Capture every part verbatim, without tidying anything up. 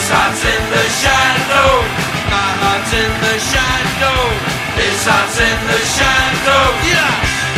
His heart's in the shadow. My heart's in the shadow. His heart's in the shadow. Yeah.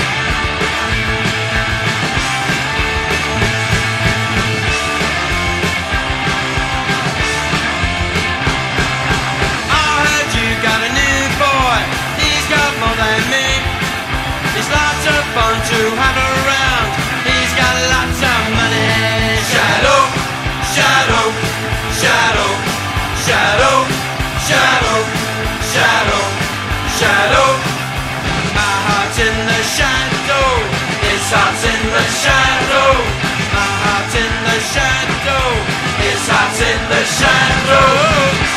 I heard you got a new boy. He's got more than me. He's lots of fun to have around. He's got lots of money. Shadow, shadow, shadow, shadow, shadow, shadow, shadow. My heart's in the shadow. His heart's in the shadow. My heart's in the shadow. His heart's in the shadow.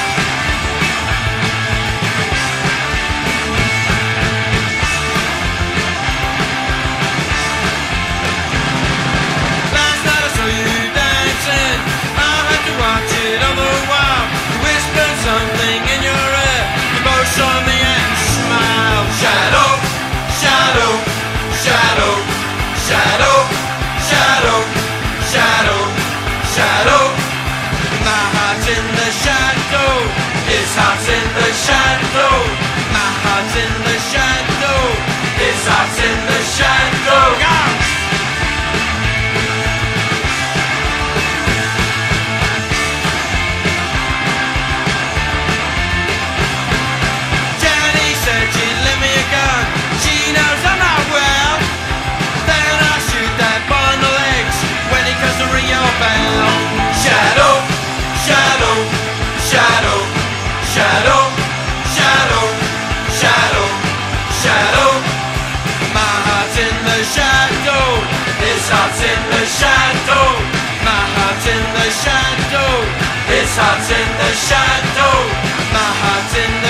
Watch it all the while. You whispered something in your ear. You both saw me and smiled. Shadow, shadow, shadow, shadow, shadow, shadow, shadow. My heart's in the shadow. His heart's in the shadow. My heart's in the shadow. His heart's in the shadow. Yeah. Shadow, shadow, shadow, shadow, shadow, shadow, shadow. My heart's in the shadow. His heart's in the shadow. My heart's in the shadow. His heart's in the shadow. My heart's in the